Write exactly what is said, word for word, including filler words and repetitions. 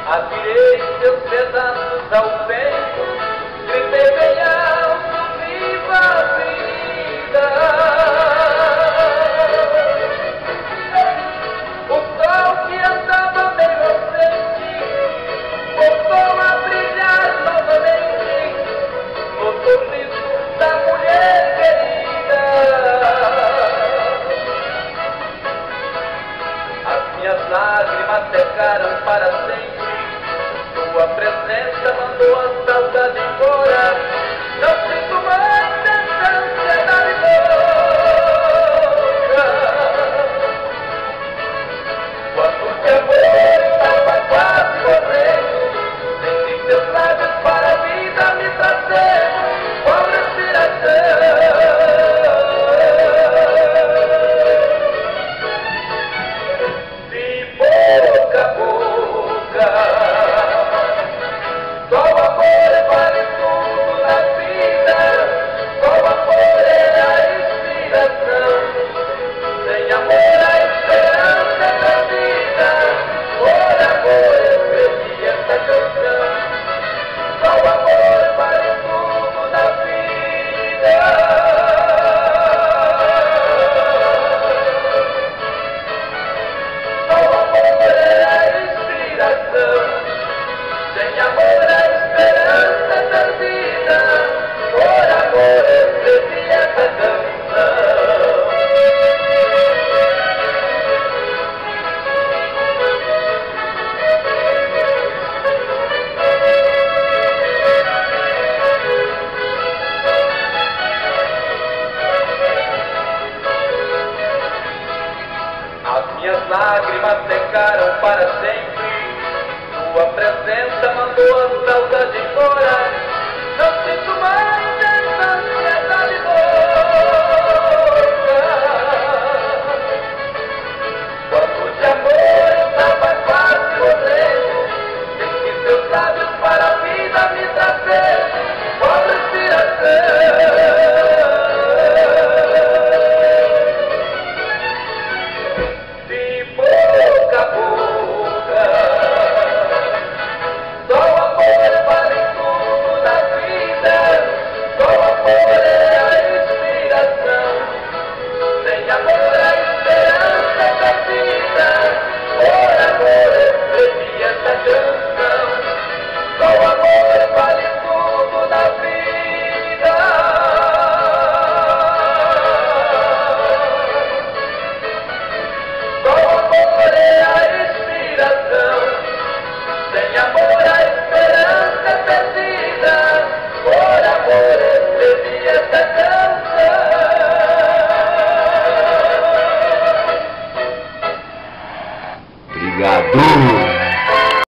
Atirei seus pedaços ao vento, gritei bem alto, viva a vida. O sol que andava meio ausente voltou a brilhar novamente no sorriso da mulher querida. As minhas lágrimas secaram para sempre, tua presença mandou a saudade